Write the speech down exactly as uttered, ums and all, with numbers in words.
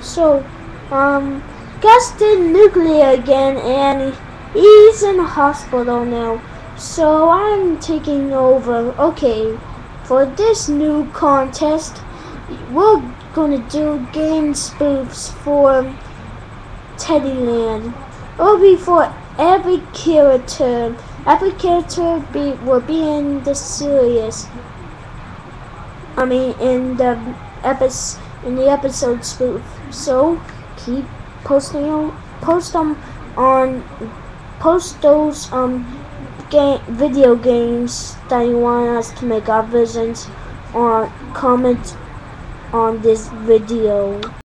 So, um, Gus did nuclear again, and he's in the hospital now. So I'm taking over. Okay, for this new contest, we're gonna do game spoofs for Teddyland. It'll be for every character. Every character be will be in the series. I mean, in the episode in the episode spoof. So keep posting post them on post those um game video games that you want us to make our versions, or comment on this video.